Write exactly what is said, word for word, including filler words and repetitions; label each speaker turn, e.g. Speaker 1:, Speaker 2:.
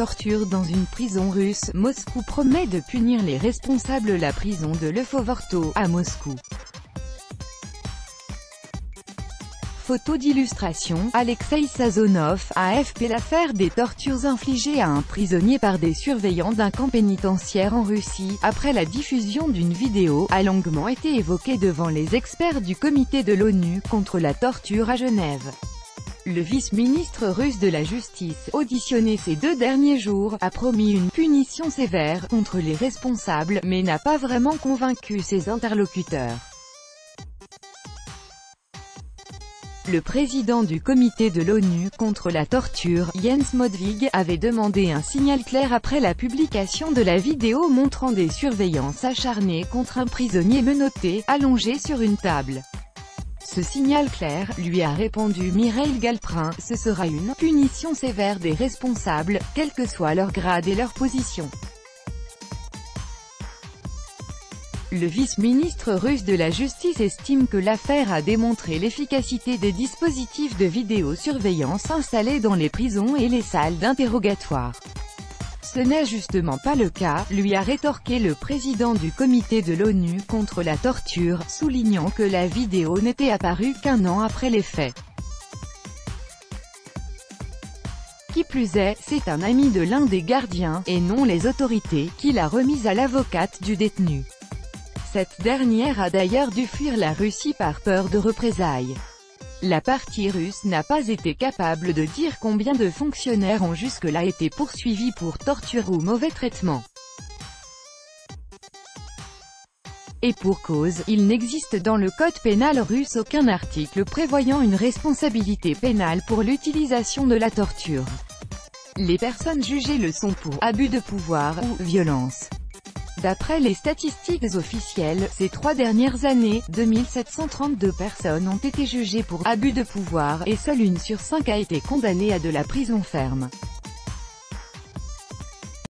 Speaker 1: torture dans une prison russe. Moscou promet de punir les responsables. La prison de Lefovorto, à Moscou. Photo d'illustration, Alexei Sazonov, A F P. L'affaire des tortures infligées à un prisonnier par des surveillants d'un camp pénitentiaire en Russie, après la diffusion d'une vidéo, a longuement été évoquée devant les experts du comité de l'ONU contre la torture à Genève. Le vice-ministre russe de la Justice, auditionné ces deux derniers jours, a promis une punition sévère contre les responsables, mais n'a pas vraiment convaincu ses interlocuteurs. Le président du comité de l'ONU contre la torture, Jens Modvig, avait demandé un signal clair après la publication de la vidéo montrant des surveillances acharnées contre un prisonnier menotté, allongé sur une table. Ce signal clair, lui a répondu Mikhail Galperin, ce sera une punition sévère des responsables, quel que soit leur grade et leur position. Le vice-ministre russe de la Justice estime que l'affaire a démontré l'efficacité des dispositifs de vidéosurveillance installés dans les prisons et les salles d'interrogatoire. Ce n'est justement pas le cas, lui a rétorqué le président du comité de l'ONU contre la torture, soulignant que la vidéo n'était apparue qu'un an après les faits. Qui plus est, c'est un ami de l'un des gardiens, et non les autorités, qui l'a remise à l'avocate du détenu. Cette dernière a d'ailleurs dû fuir la Russie par peur de représailles. La partie russe n'a pas été capable de dire combien de fonctionnaires ont jusque-là été poursuivis pour torture ou mauvais traitement. Et pour cause, il n'existe dans le code pénal russe aucun article prévoyant une responsabilité pénale pour l'utilisation de la torture. Les personnes jugées le sont pour abus de pouvoir ou violence. D'après les statistiques officielles, ces trois dernières années, deux mille sept cent trente-deux personnes ont été jugées pour abus de pouvoir, et seule une sur cinq a été condamnée à de la prison ferme.